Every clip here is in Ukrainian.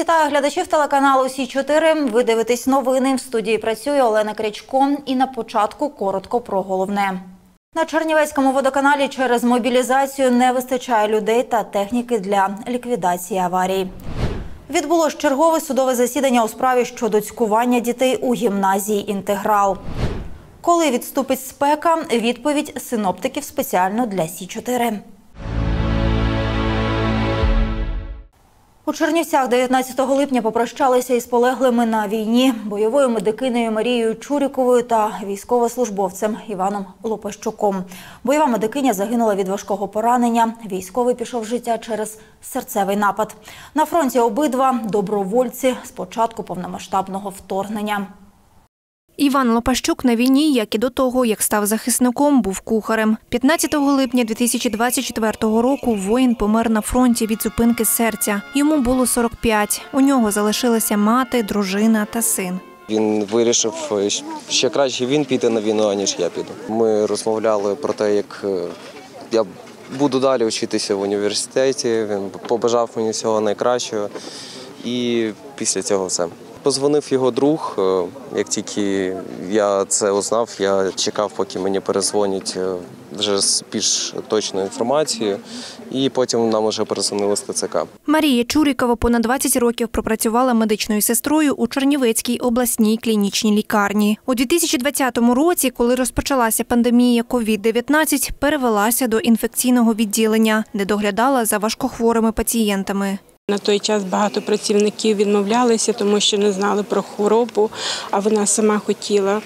Вітаю глядачів телеканалу Сі-4. Ви дивитесь новини. В студії працює Олена Крячко. І на початку коротко про головне. На Чернівецькому водоканалі через мобілізацію не вистачає людей та техніки для ліквідації аварій. Відбулось чергове судове засідання у справі щодо цькування дітей у гімназії «Інтеграл». Коли відступить спека? Відповідь синоптиків спеціально для Сі-4. У Чернівцях 19 липня попрощалися із полеглими на війні бойовою медикинею Марією Чуріковою та військовослужбовцем Іваном Лопащуком. Бойова медикиня загинула від важкого поранення. Військовий пішов з життя через серцевий напад. На фронті обидва – добровольці з початку повномасштабного вторгнення. Іван Лопащук на війні, як і до того, як став захисником, був кухарем. 15 липня 2024 року воїн помер на фронті від зупинки серця. Йому було 45. У нього залишилася мати, дружина та син. Він вирішив, що краще він піде на війну, аніж я піду. Ми розмовляли про те, як я буду далі вчитися в університеті. Він побажав мені всього найкращого. І після цього все. Позвонив його друг, як тільки я це узнав, я чекав, поки мені перезвонять вже з більш точною інформацією, і потім нам вже перезвонили з ТЦК. Марія Чурікова понад 20 років пропрацювала медичною сестрою у Чернівецькій обласній клінічній лікарні. У 2020 році, коли розпочалася пандемія COVID-19, перевелася до інфекційного відділення, де доглядала за важкохворими пацієнтами. На той час багато працівників відмовлялися, тому що не знали про хворобу, а вона сама хотіла.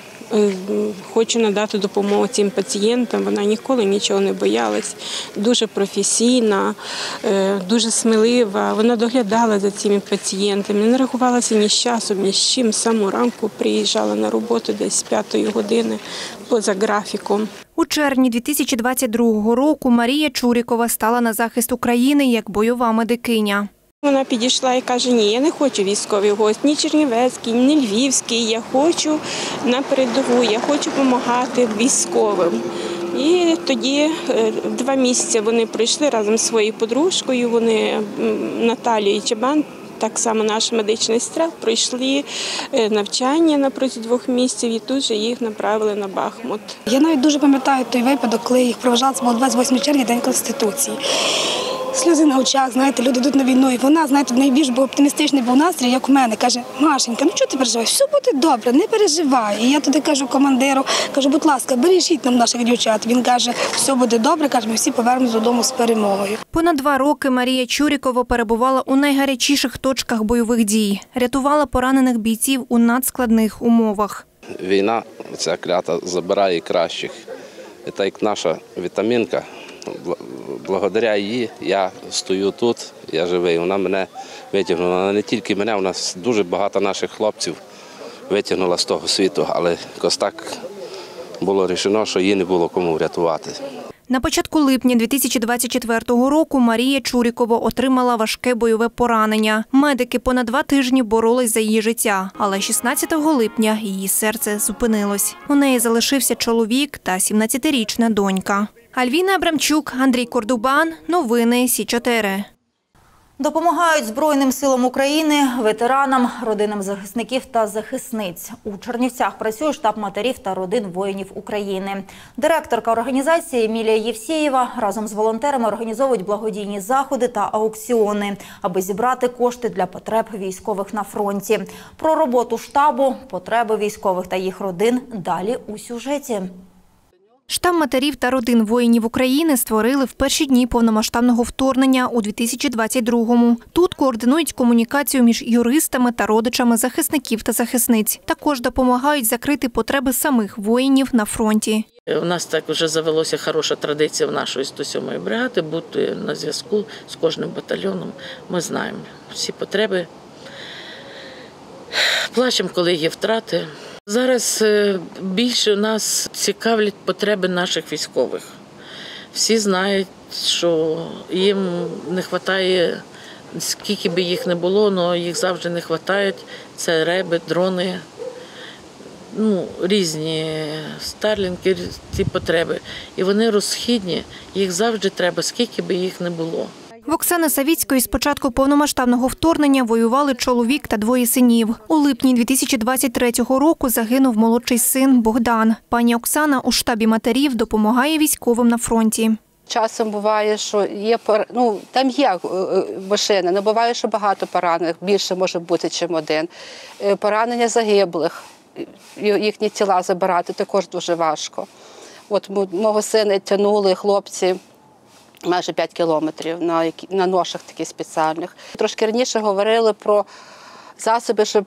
Хочу надати допомогу цим пацієнтам, вона ніколи нічого не боялась. Дуже професійна, дуже смілива, вона доглядала за цими пацієнтами, не рахувалася ні з часом, ні з чим. З самого ранку приїжджала на роботу десь з 5-ї години поза графіком. У червні 2022 року Марія Чурікова стала на захист України як бойова медикиня. Вона підійшла і каже, ні, я не хочу військовий гость, ні чернівецький, ні львівський, я хочу на передову, я хочу допомагати військовим. І тоді 2 місяці вони пройшли разом зі своєю подружкою, вони Наталією Чабан, так само наша медична сестра, пройшли навчання на протязі 2 місяців і тут же їх направили на Бахмут. Я навіть дуже пам'ятаю той випадок, коли їх проважали, це був 28 червня, День Конституції. Сльози на очах, знаєте, люди йдуть на війну. І вона, знаєте, найбільш був оптимістичний був настрій, як у мене. Каже, Машенька, ну чого ти переживаєш? Все буде добре, не переживай. І я туди кажу командиру, кажу, будь ласка, бережіть нам наших дівчат. Він каже, все буде добре, каже, ми всі повернемось додому з перемогою. Понад 2 роки Марія Чурікова перебувала у найгарячіших точках бойових дій. Рятувала поранених бійців у надскладних умовах. Війна, ця клята, забирає кращих. Це як наша вітамінка. Благодаря їй я стою тут, я живий. Вона мене витягнула. Вона не тільки мене, у нас дуже багато наших хлопців витягнула з того світу, але якось так було вирішено, що її не було кому врятувати. На початку липня 2024 року Марія Чурікова отримала важке бойове поранення. Медики понад 2 тижні боролись за її життя, але 16 липня її серце зупинилось. У неї залишився чоловік та 17-річна донька. Альвіна Абрамчук, Андрій Кордубан. Новини Сі-4. Допомагають Збройним силам України, ветеранам, родинам захисників та захисниць. У Чернівцях працює штаб матерів та родин воїнів України. Директорка організації Емілія Євсєєва разом з волонтерами організовують благодійні заходи та аукціони, аби зібрати кошти для потреб військових на фронті. Про роботу штабу, потреби військових та їх родин далі у сюжеті. Штаб матерів та родин воїнів України створили в перші дні повномасштабного вторгнення у 2022-му. Тут координують комунікацію між юристами та родичами захисників та захисниць. Також допомагають закрити потреби самих воїнів на фронті. У нас так вже завелося хороша традиція в нашої 107-ї бригади бути на зв'язку з кожним батальйоном. Ми знаємо всі потреби. Плачемо, коли є втрати. Зараз більше нас цікавлять потреби наших військових. Всі знають, що їм не вистачає, скільки б їх не було, але їх завжди не вистачає. Це реби, дрони, різні старлінки, ці потреби. І вони розхідні, їх завжди треба, скільки б їх не було. В Оксани Савіцької з початку повномасштабного вторгнення воювали чоловік та двоє синів. У липні 2023 року загинув молодший син Богдан. Пані Оксана у штабі матерів допомагає військовим на фронті. Часом буває, що є, там є машини, але буває, що багато поранених, більше може бути, ніж один. Поранення загиблих, їхні тіла забирати також дуже важко. От мого сина тягнули хлопці майже 5 кілометрів на ношах таких спеціальних. Трошки раніше говорили про засоби, щоб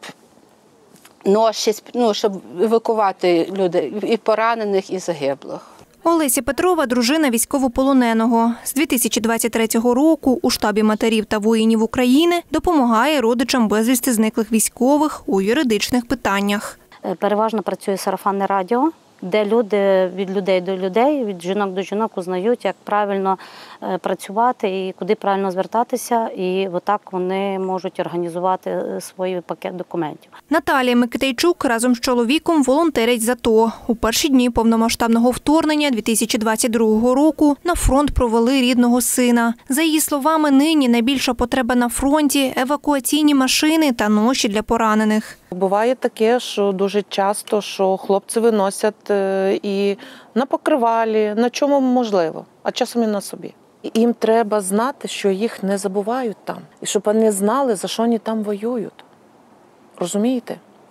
ноші, щоб евакувати людей, і поранених, і загиблих. Олеся Петрова – дружина військовополоненого. З 2023 року у штабі матерів та воїнів України допомагає родичам безвісти зниклих військових у юридичних питаннях. Переважно працює сарафанне радіо, де люди від людей до людей, від жінок до жінок узнають, як правильно працювати і куди правильно звертатися. І отак вони можуть організувати свій пакет документів. Наталія Микитайчук разом з чоловіком волонтерять з АТО. У перші дні повномасштабного вторгнення 2022 року на фронт провели рідного сина. За її словами, нині найбільша потреба на фронті – евакуаційні машини та ноші для поранених. Буває таке, що дуже часто, що хлопці виносять і на покривалі, на чому можливо, а часом і на собі. І їм треба знати, що їх не забувають там. І щоб вони знали, за що вони там воюють. Розумієте?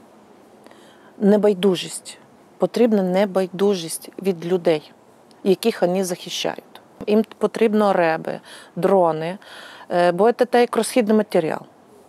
Небайдужість. Потрібна небайдужість від людей, яких вони захищають. Їм потрібно реби, дрони, бо це як розхідний матеріал.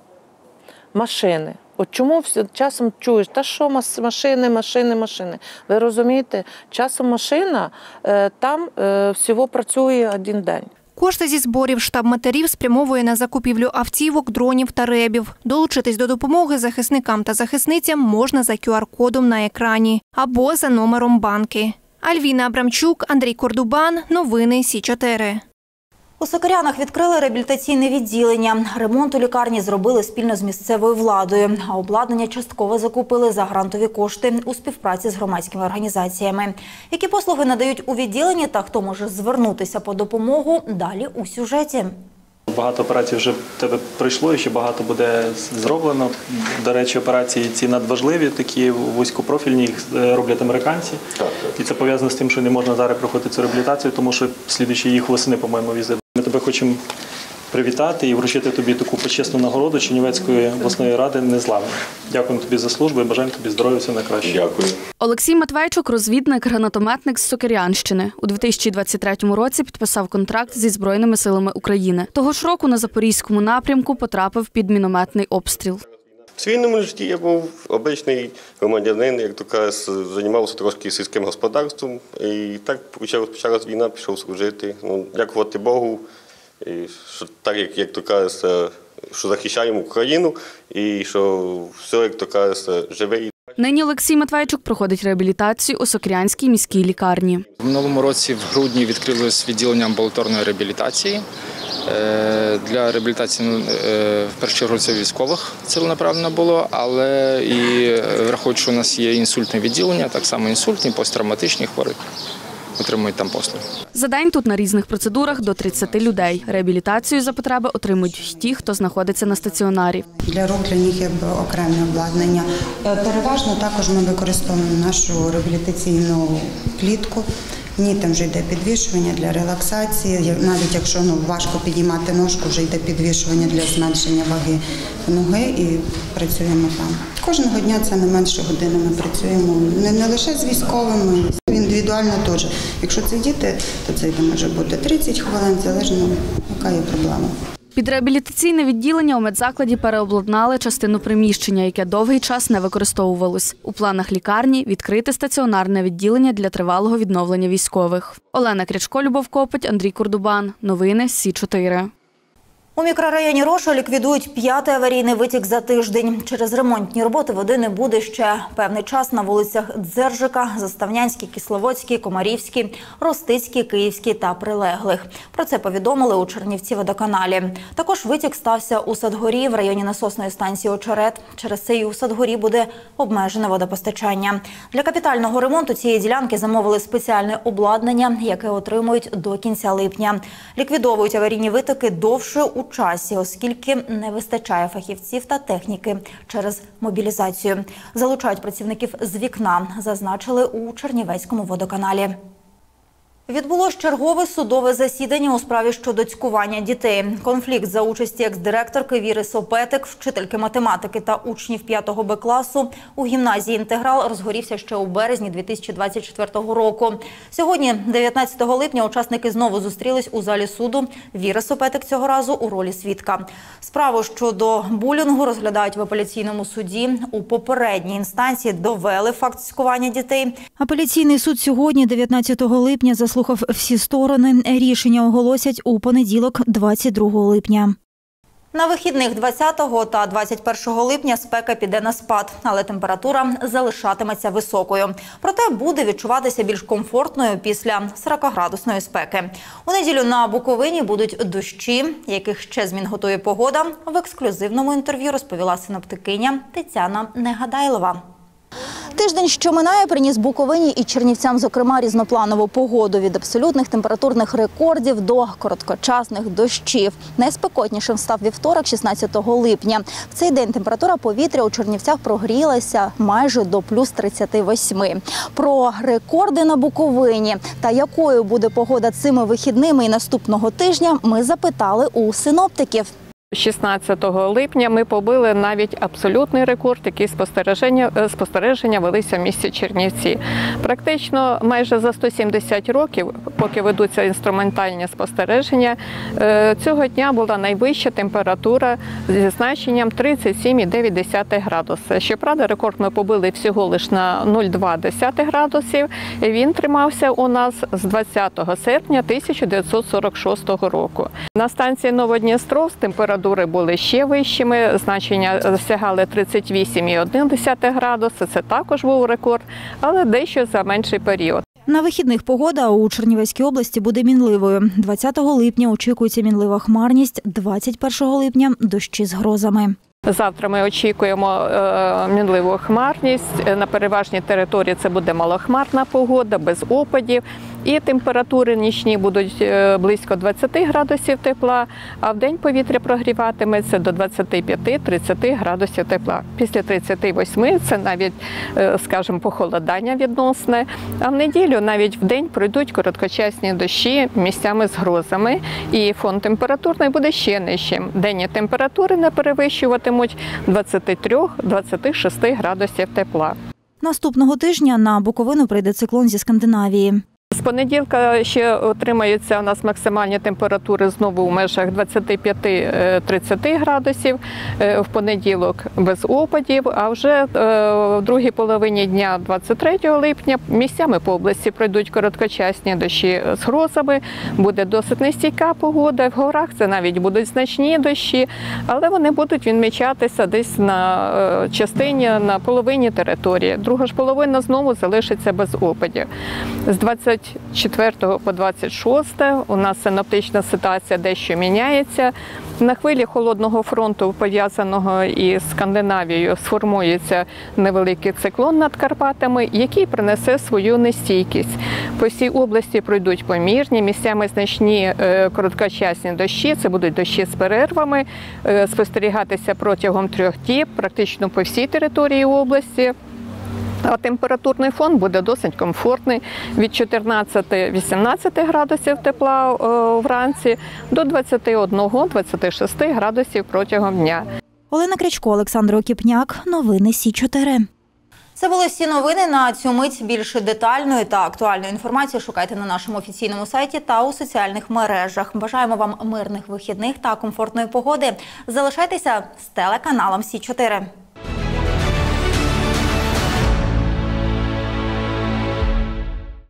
Машини. От чому часом чуєш, та що машини. Ви розумієте, часом машина, там всього працює один день. Кошти зі зборів штаб матерів спрямовує на закупівлю автівок, дронів та ребів. Долучитись до допомоги захисникам та захисницям можна за QR-кодом на екрані або за номером банки. Альвіна Абрамчук, Андрій Кордубан. Новини Сі-4. У Сокирянах відкрили реабілітаційне відділення. Ремонт у лікарні зробили спільно з місцевою владою, а обладнання частково закупили за грантові кошти у співпраці з громадськими організаціями. Які послуги надають у відділенні та хто може звернутися по допомогу – далі у сюжеті. Багато операцій вже в тебе пройшло і ще багато буде зроблено. До речі, операції ці надважливі, такі вузькопрофільні, їх роблять американці. І це пов'язано з тим, що не можна зараз проходити цю реабілітацію, тому що слідуючи їх восени, по-моєму, візит. Ми тебе хочемо привітати і вручити тобі таку почесну нагороду Чернівецької обласної ради «Незламний». Дякуємо тобі за службу і бажаємо тобі здоров'я, все найкраще. Дякую. Олексій Матвейчук – розвідник, гранатометник з Сокирянщини. У 2023 році підписав контракт зі Збройними силами України. Того ж року на Запорізькому напрямку потрапив під мінометний обстріл. В цивільному житті я був обичний громадянин, як то кажуть, займався трошки сільським господарством. І так почалась війна, пішов служити. Дякувати Богу, що так, як то кажуть, що захищаємо Україну і що все, як то кажуть, живе. Нині Олексій Матвейчук проходить реабілітацію у Сокирянській міській лікарні. В минулому році в грудні відкрилось відділення амбулаторної реабілітації. Для реабілітації, в першу чергу, це військових ціленаправленно було, але і враховуючи, що у нас є інсультне відділення, так само інсультні, посттравматичні хворі отримують там послуги. За день тут на різних процедурах до 30 людей. Реабілітацію за потреби отримують ті, хто знаходиться на стаціонарі. Для рук, для ніг якби окреме обладнання. Переважно також ми використовуємо нашу реабілітаційну клітку. В ній там вже йде підвішування для релаксації. Навіть якщо важко підіймати ножку, вже йде підвішування для зменшення ваги ноги і працюємо там. Кожного дня це не менше години ми працюємо. Не лише з військовими, індивідуально теж. Якщо це діти, то це може бути 30 хвилин, залежно яка є проблема. Під реабілітаційне відділення у медзакладі переобладнали частину приміщення, яке довгий час не використовувалось. У планах лікарні відкрити стаціонарне відділення для тривалого відновлення військових. Олена Крячко, Любов Копоть, Андрій Кордубан. Новини Сі-4. У мікрорайоні Роша ліквідують 5-й аварійний витік за тиждень. Через ремонтні роботи води не буде ще певний час на вулицях Дзержика, Заставнянській, Кисловодській, Комарівській, Ростицькій, Київській та прилеглих. Про це повідомили у Чернівці-водоканалі. Також витік стався у Садгорі в районі насосної станції Очерет. Через це і у Садгорі буде обмежене водопостачання. Для капітального ремонту цієї ділянки замовили спеціальне обладнання, яке отримують до кінця липня. Ліквідовують аварійні витоки довше у часі, оскільки не вистачає фахівців та техніки через мобілізацію. Залучають працівників з вікна, зазначили у Чернівецькому водоканалі. Відбулось чергове судове засідання у справі щодо цькування дітей. Конфлікт за участі екс-директорки Віри Сопетик, вчительки математики та учнів 5-го Б-класу у гімназії «Інтеграл» розгорівся ще у березні 2024 року. Сьогодні, 19 липня, учасники знову зустрілись у залі суду. Віра Сопетик цього разу у ролі свідка. Справу щодо булінгу розглядають в апеляційному суді. У попередній інстанції довели факт цькування дітей. Апеляційний суд сьогодні, 19 липня, заслухав всі сторони. Рішення оголосять у понеділок, 22 липня. На вихідних 20 та 21 липня спека піде на спад, але температура залишатиметься високою. Проте буде відчуватися більш комфортною після 40-градусної спеки. У неділю на Буковині будуть дощі, яких ще змін готує погода. В ексклюзивному інтерв'ю розповіла синоптикиня Тетяна Негадайлова. Тиждень, що минає, приніс Буковині і Чернівцям, зокрема, різнопланову погоду. Від абсолютних температурних рекордів до короткочасних дощів. Найспекотнішим став вівторок, 16 липня. В цей день температура повітря у Чернівцях прогрілася майже до плюс 38. Про рекорди на Буковині та якою буде погода цими вихідними і наступного тижня ми запитали у синоптиків. 16 липня ми побили навіть абсолютний рекорд, який спостереження велися в місті Чернівці. Практично майже за 170 років, поки ведуться інструментальні спостереження, цього дня була найвища температура зі значенням 37,9 градуса. Щоправда, рекорд ми побили всього лише на 0,2 градусів. Він тримався у нас з 20 серпня 1946 року. На станції Новодністровськ температури були ще вищими, значення сягали 38,1 градуса, це також був рекорд, але дещо за менший період. На вихідних погода у Чернівецькій області буде мінливою. 20 липня очікується мінлива хмарність, 21 липня – дощі з грозами. Завтра ми очікуємо мінливу хмарність. На переважній території це буде малохмарна погода, без опадів. І температури нічні будуть близько 20 градусів тепла, а в день повітря прогріватиметься до 25-30 градусів тепла. Після 38 це навіть, скажімо, похолодання відносне. А в неділю навіть в день пройдуть короткочасні дощі місцями з грозами. І фон температурний буде ще нижчим. Денні температури не перевищуватимуть 23-26 градусів тепла. Наступного тижня на Буковину прийде циклон зі Скандинавії. З понеділка ще отримаються у нас максимальні температури знову в межах 25-30 градусів, в понеділок без опадів, а вже в другій половині дня 23 липня місцями по області пройдуть короткочасні дощі з грозами, буде досить нестійка погода, в горах це навіть будуть значні дощі, але вони будуть відмічатися десь на частині, на половині території. Друга ж половина знову залишиться без опадів. З 24 по 26 у нас синоптична ситуація дещо міняється. На хвилі холодного фронту, пов'язаного із Скандинавією, сформується невеликий циклон над Карпатами, який принесе свою нестійкість. По всій області пройдуть помірні, місцями значні короткочасні дощі, це будуть дощі з перервами, спостерігатися протягом 3 діб, практично по всій території області. А температурний фон буде досить комфортний від 14-18 градусів тепла вранці до 21-26 градусів протягом дня. Олена Крячко, Олександр Окіпняк. Новини Сі-4. Це були всі новини. На цю мить більше детальної та актуальної інформації шукайте на нашому офіційному сайті та у соціальних мережах. Бажаємо вам мирних вихідних та комфортної погоди. Залишайтеся з телеканалом Сі-4.